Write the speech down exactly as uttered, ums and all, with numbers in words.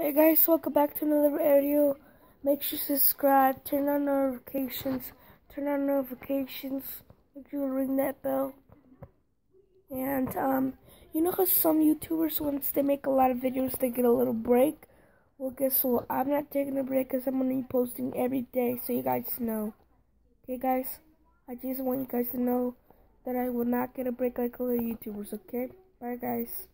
Hey guys, welcome back to another video. Make sure you subscribe, turn on notifications, turn on notifications, make sure you ring that bell. And um, you know how some YouTubers, once they make a lot of videos, they get a little break? Well, guess what? I'm not taking a break because I'm going to be posting every day so you guys know. Okay guys, I just want you guys to know that I will not get a break like other YouTubers, okay? Bye guys.